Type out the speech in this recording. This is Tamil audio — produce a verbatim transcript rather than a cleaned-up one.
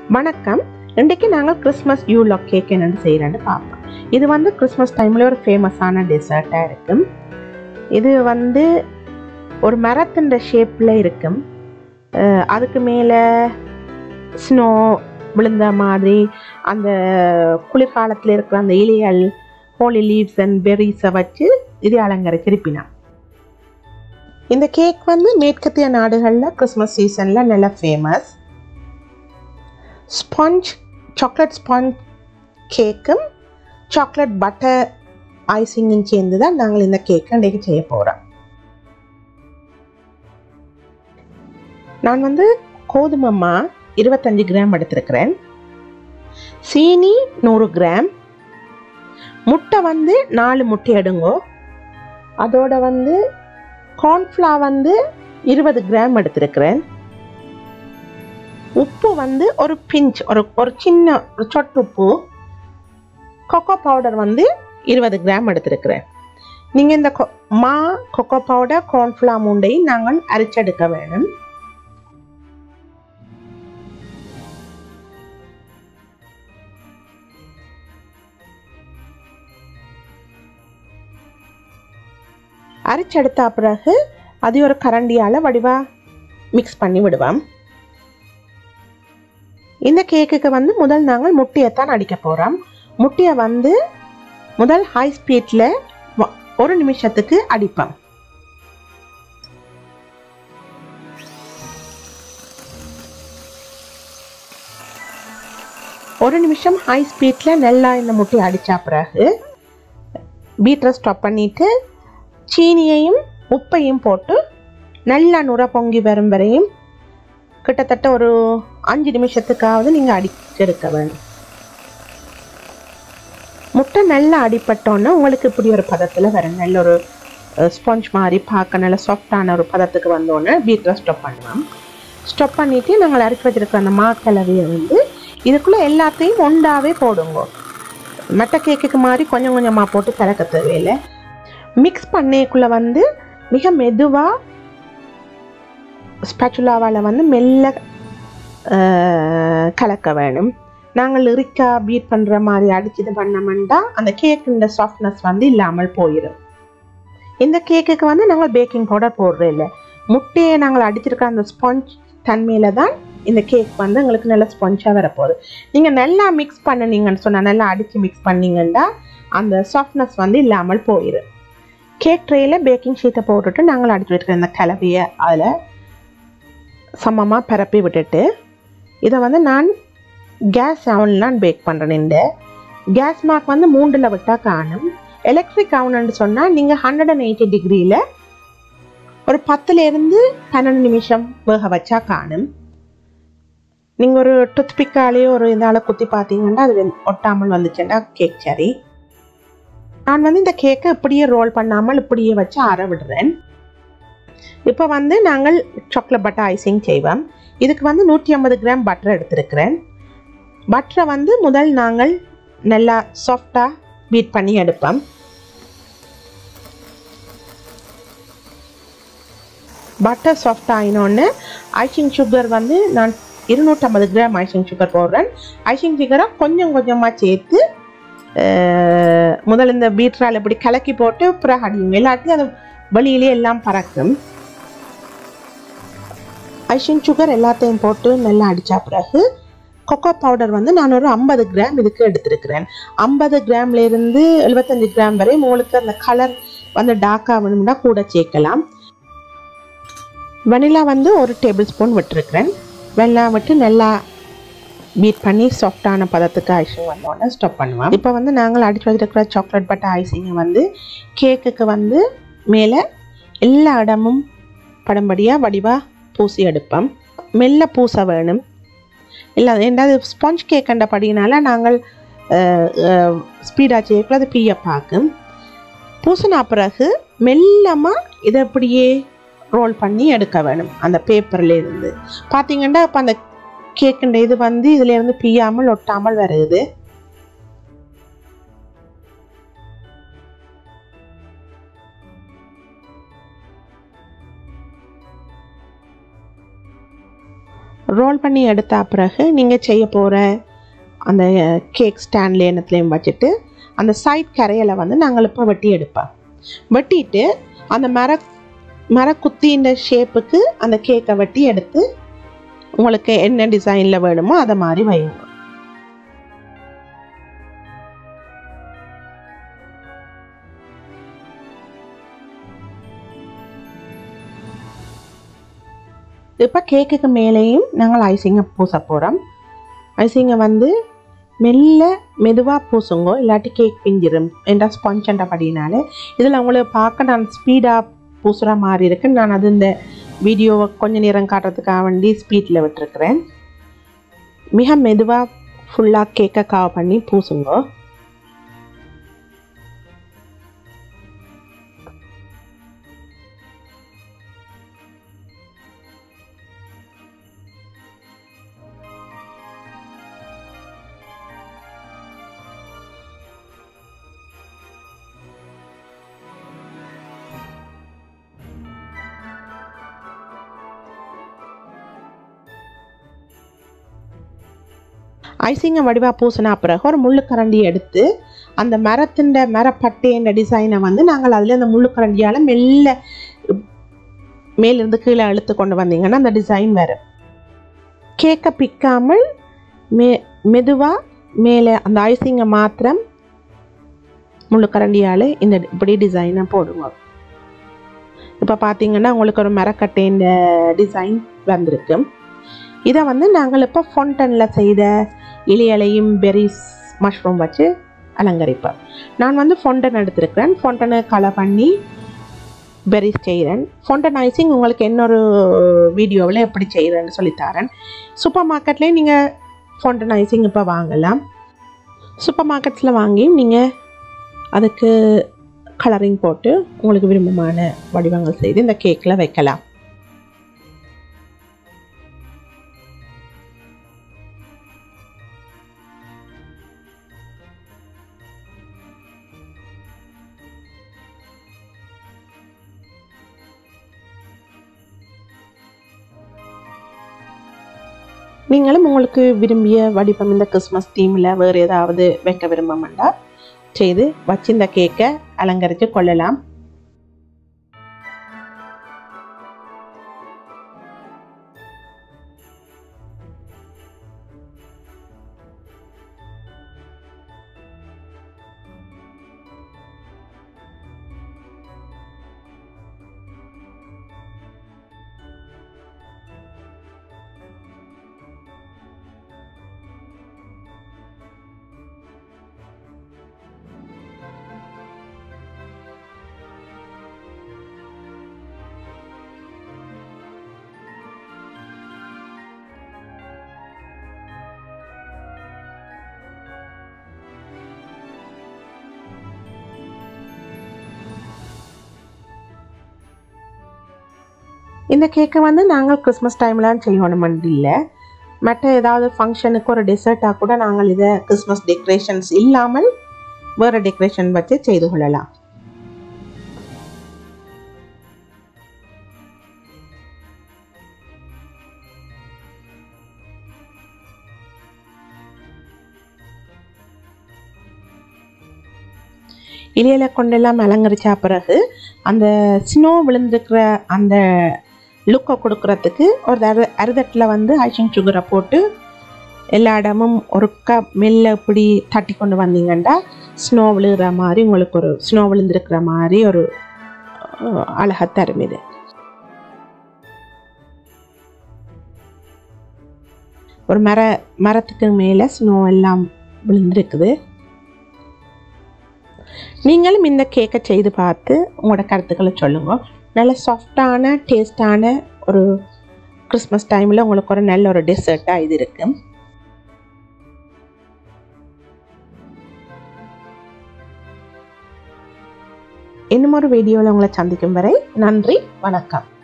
வணக்கம். இன்றைக்கு நாங்கள் கிறிஸ்மஸ் யூலாக் கேக் என்னென்னு செய்கிறேன்னு பார்ப்போம். இது வந்து கிறிஸ்மஸ் டைமில் ஒரு ஃபேமஸான டெசர்ட்டாக இருக்கும். இது வந்து ஒரு மரத்தின் ஷேப்பில் இருக்கும். அதுக்கு மேலே ஸ்னோ விழுந்த மாதிரி அந்த குளிர்காலத்தில் இருக்கிற அந்த இலைகள் ஹோலி லீவ்ஸ் அண்ட் பெர்ரிஸை வச்சு இது அலங்கரிச்சிருப்பினான். இந்த கேக் வந்து மேற்கத்திய நாடுகளில் கிறிஸ்மஸ் சீசனில் நல்லா ஃபேமஸ். ஸ்பாஞ்ச் சாக்லேட் ஸ்பாஞ்ச் கேக்கும் சாக்லேட் பட்டர் ஐசிங்கும் சேர்ந்து தான் நாங்கள் இந்த கேக்கை இன்றைக்கு செய்ய போகிறோம். நான் வந்து கோதுமை மா இருபத்தஞ்சு கிராம் எடுத்திருக்கிறேன். சீனி நூறு கிராம். முட்டை வந்து நாலு முட்டை எடுங்கோ. அதோட வந்து கார்ன்ஃப்ளவர் வந்து இருபது கிராம் எடுத்திருக்கிறேன். உப்பு வந்து ஒரு பிஞ்ச், ஒரு ஒரு சின்ன ஒரு சொட்டு உப்பு. கொக்கோ பவுடர் வந்து இருபது கிராம் எடுத்திருக்கிறேன். நீங்கள் இந்த மா கொக்கோ பவுடர் கார்ன்ஃப்ளவர் மூண்டையும் நாங்கள் அரைச்செடுக்க வேணும். அரைச்செடுத்த பிறகு அது ஒரு கரண்டியால் வடிவா மிக்ஸ் பண்ணி விடுவோம். இந்த கேக்குக்கு வந்து முதல் நாங்கள் முட்டையைத்தான் அடிக்க போகிறோம். முட்டையை வந்து முதல் ஹை ஸ்பீடில் ஒரு நிமிஷத்துக்கு அடிப்போம். ஒரு நிமிஷம் ஹை ஸ்பீடில் நல்லா இந்த முட்டையை அடித்த பிறகு பீட்டரை ஸ்டாப் பண்ணிவிட்டு சீனியையும் உப்பையும் போட்டு நல்லா நுர பொங்கி வரும் வரையும் கிட்டத்தட்ட ஒரு அஞ்சு நிமிஷத்துக்காவது நீங்கள் அடிச்செடுக்க வேணும். முட்டை நல்லா அடிப்பட்டோன்னா உங்களுக்கு இப்படி ஒரு பதத்தில் வரும். நல்ல ஒரு ஸ்பாஞ்ச் மாதிரி பார்க்க நல்ல சாஃப்டான ஒரு பதத்துக்கு வந்தோன்னே பீட்டரை ஸ்டாப் பண்ணுவோம். ஸ்டாப் பண்ணிவிட்டு நாங்கள் அரைச்சி வச்சுருக்க அந்த மாக்கலவையை வந்து இதுக்குள்ளே எல்லாத்தையும் ஒன்றாவே போடுங்க. மற்ற கேக்குக்கு மாதிரி கொஞ்சம் கொஞ்சமாக போட்டு கலக்க தேவையில்லை. மிக்ஸ் பண்ணக்குள்ளே வந்து மிக மெதுவாக ஸ்பேச்சுலாவால் வந்து மெல்ல கலக்க வேணும். நாங்கள் இறுக்கா பீட் பண்ணுற மாதிரி அடிச்சு இது பண்ணோம்னா அந்த கேக்குன்ற சாஃப்ட்னஸ் வந்து இல்லாமல் போயிடும். இந்த கேக்குக்கு வந்து நாங்கள் பேக்கிங் பவுடர் போடுறோம் இல்லை. முட்டையை நாங்கள் அடிச்சிருக்க அந்த ஸ்பாஞ்ச் தன்மையில் தான் இந்த கேக் வந்து எங்களுக்கு நல்ல ஸ்பாஞ்சாக வரப்போகுது. நீங்கள் நல்லா மிக்ஸ் பண்ணினீங்கன்னு சொன்னால் நல்லா அடித்து மிக்ஸ் பண்ணிங்கன்னா அந்த சாஃப்ட்னஸ் வந்து இல்லாமல் போயிடும். கேக் ட்ரேயில் பேக்கிங் ஷீட்டை போட்டுட்டு நாங்கள் அடிச்சு வச்சுருக்க இந்த கலவையை அதில் சமமாக பரப்பி விட்டுட்டு இதை வந்து நான் கேஸ் அவனில் நான் பேக் பண்ணுறேன். இந்த கேஸ் மார்க் வந்து மூன்றில் விட்டால் காணும். எலக்ட்ரிக் அவனுன்னு சொன்னால் நீங்கள் ஹண்ட்ரட் அண்ட் எயிட்டி டிகிரியில் ஒரு பத்துலேருந்து பன்னெண்டு நிமிஷம் வேக வச்சா காணும். நீங்கள் ஒரு டூத்பிக்காலேயோ ஒரு இதால் குத்தி பார்த்தீங்கன்னா அது ஒட்டாமல் வந்துச்சுன்னா கேக் சரி. நான் வந்து இந்த கேக்கை இப்படியே ரோல் பண்ணாமல் இப்படியே வச்சு ஆற விடுறேன். இப்போ வந்து நாங்கள் சாக்லேட் பட்டர் ஐசிங் செய்வோம். இதுக்கு வந்து நூற்றி ஐம்பது கிராம் பட்டர் எடுத்திருக்கிறேன். பட்டரை வந்து முதல் நாங்கள் நல்லா சாஃப்டாக பீட் பண்ணி எடுப்போம். பட்டர் சாஃப்ட் ஆகினோன்னு ஐசிங் சுகர் வந்து நான் இருநூற்றம்பது கிராம் ஐசிங் சுகர் போடுறேன். ஐசிங் சுகரை கொஞ்சம் கொஞ்சமாக சேர்த்து முதல் இந்த பீட்டரால் இப்படி கலக்கி போட்டு பிறகு அடியும். எல்லாத்தையும் அது வெளியிலே எல்லாம் பறக்கும். ஐசிங் சுகர் எல்லாத்தையும் போட்டு நல்லா அடித்த பிறகு கொக்கோ பவுடர் வந்து நான் ஒரு ஐம்பது கிராம் இதுக்கு எடுத்திருக்கிறேன். ஐம்பது கிராம்லேருந்து எழுபத்தஞ்சு கிராம் வரை உங்களுக்கு அந்த கலர் வந்து டார்க்காக வேணும்னா கூட சேர்க்கலாம். வெனிலா வந்து ஒரு டேபிள் ஸ்பூன் விட்டுருக்கிறேன். வெனிலா விட்டு நல்லா பீட் பண்ணி சாஃப்டான பதத்துக்கு ஐசிங் வந்தோடனே ஸ்டாப் பண்ணுவோம். இப்போ வந்து நாங்கள் அடித்து வச்சிருக்கிற சாக்லேட் பட்டர் ஐசிங்கை வந்து கேக்குக்கு வந்து மேலே எல்லா இடமும் படும்படியாக வடிவாக பூசி எடுப்போம். மெல்ல பூச வேணும். இல்லை ரெண்டாவது ஸ்பாஞ்ச் கேக் கண்டபடினால நாங்கள் ஸ்பீடாக செய்யக்குள்ள அது பீய பார்க்கும். பூசின பிறகு மெல்லமாக இதை அப்படியே ரோல் பண்ணி எடுக்க வேணும் அந்த பேப்பர்லேருந்து. பார்த்தீங்கன்னா இப்போ அந்த கேக்குன்ற இது வந்து இதுலேருந்து பீயாமல் ஒட்டாமல் வருது. ரோல் பண்ணி எடுத்த பிறகு நீங்கள் செய்ய போகிற அந்த கேக் ஸ்டாண்ட்ல எண்ணத்துலையும் வச்சுட்டு அந்த சைட் கரையில் வந்து நாங்கள் இப்போ வெட்டி எடுப்போம். வெட்டிட்டு அந்த மர மரக்குத்தின்ற ஷேப்புக்கு அந்த கேக்கை வெட்டி எடுத்து உங்களுக்கு என்ன டிசைனில் வேணுமோ அதை மாதிரி வைங்க. இப்போ கேக்குக்கு மேலேயும் நாங்கள் ஐசிங்கை பூச போகிறோம். ஐசிங்கை வந்து மெல்ல மெதுவாக பூசுங்கோ, இல்லாட்டி கேக் பிஞ்சிடும் என்ற ஸ்பான்ஜ் படினால. இதில் உங்களுக்கு பார்க்க நான் ஸ்பீடாக பூசுகிற மாதிரி இருக்கு. நான் அது இந்த வீடியோவை கொஞ்சம் நேரம் காட்டுறதுக்காக வேண்டி ஸ்பீடில் விட்டுருக்குறேன். மிக மெதுவாக ஃபுல்லாக கேக்கை கவர் பண்ணி பூசுங்கோ. ஐசிங்கை வடிவாக பூசினா பிறகு ஒரு முள்ளுக்கரண்டி எடுத்து அந்த மரத்தின் மரப்பட்டைன்ற டிசைனை வந்து நாங்கள் அதில் அந்த முள்ளுக்கரண்டியால் மெல்ல மேலிருந்து கீழே இழுத்து கொண்டு வந்தீங்கன்னா அந்த டிசைன் வரும். கேக்கை பிக்காமல் மே மெதுவாக மேலே அந்த ஐசிங்கை மாத்திரம் முள்ளுக்கரண்டியால் இந்த இப்படி டிசைனை போடுவோம். இப்போ பார்த்தீங்கன்னா உங்களுக்கு ஒரு மரக்கட்டைன்ற டிசைன் வந்திருக்கு. இதை வந்து நாங்கள் இப்போ ஃபவுண்டனில் செய்த இலையலையும் பெரிஸ் மஷ்ரூம் வச்சு அலங்கரிப்பேன். நான் வந்து ஃபவுண்டன் எடுத்திருக்கிறேன். ஃபவுண்டனை கலர் பண்ணி பெரிஸ் செய்கிறேன். ஃபவுண்டன் ஐசிங் உங்களுக்கு இன்னொரு வீடியோவில் எப்படி செய்கிறேன்னு சொல்லித்தரேன். சூப்பர் மார்க்கெட்லேயே நீங்கள் ஃபவுண்டன் ஐசிங் இப்போ வாங்கலாம். சூப்பர் மார்க்கெட்ஸில் வாங்கி நீங்கள் அதுக்கு கலரிங் போட்டு உங்களுக்கு விருப்பமான வடிவங்கள் செய்து இந்த கேக்கில் வைக்கலாம். நீங்களும் உங்களுக்கு விரும்பிய வடிவம் இந்த கிறிஸ்மஸ் தீமில் வேறு ஏதாவது வைக்க விரும்பமாட்டா செய்து வச்சு இந்த கேக்கை அலங்கரித்து கொள்ளலாம். இந்த கேக்கை வந்து நாங்கள் கிறிஸ்மஸ் டைம்லாம் செய்யணுமென்று இல்லை, மற்ற ஏதாவது ஃபங்க்ஷனுக்கு ஒரு டெசர்ட்டாக கூட நாங்கள் இதை கிறிஸ்மஸ் டெக்கரேஷன்ஸ் இல்லாமல் வேறு டெக்கரேஷன் வச்சு செய்து கொள்ளலாம். இலையில கொண்டெல்லாம் அலங்கரிச்சா பிறகு அந்த ஸ்னோ விழுந்துக்கிற அந்த லுக்கை கொடுக்கறதுக்கு ஒரு அரு அறுதட்டில் வந்து ஐசிங் சுகரை போட்டு எல்லா இடமும் ஒரு கப் மெல்ல இப்படி தட்டி கொண்டு வந்தீங்கன்னா ஸ்னோ விழுகிற மாதிரி உங்களுக்கு ஒரு ஸ்னோ விழுந்துருக்கிற மாதிரி ஒரு அழகாக தரும். இது ஒரு மர மரத்துக்கு மேலே ஸ்னோ எல்லாம் விழுந்துருக்குது. நீங்களும் இந்த கேக்கை செய்து பார்த்து உங்களோட கருத்துக்களை சொல்லுங்க. நல்ல சாஃப்டான டேஸ்டான ஒரு கிறிஸ்மஸ் டைமில் உங்களுக்கு ஒரு நல்ல ஒரு டெசர்ட்டாக இது இருக்கு. இன்னும் ஒரு வீடியோவில் உங்களை சந்திக்கும் வரை நன்றி, வணக்கம்.